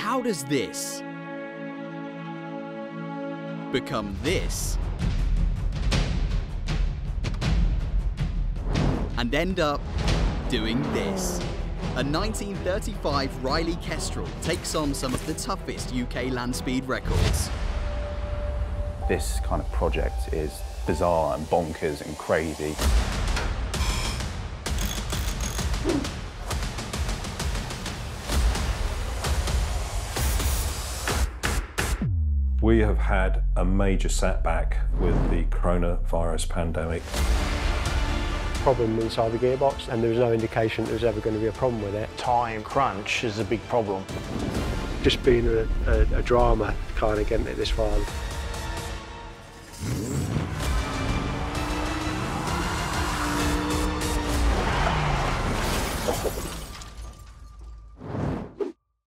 how does this become this and end up doing this? A 1935 Riley Kestrel takes on some of the toughest UK land speed records. This kind of project is bizarre and bonkers and crazy. We have had a major setback with the coronavirus pandemic. Problem inside the gearbox, and there was no indication there was ever going to be a problem with it. Time crunch is a big problem. Just being a drama, kind of getting it this far.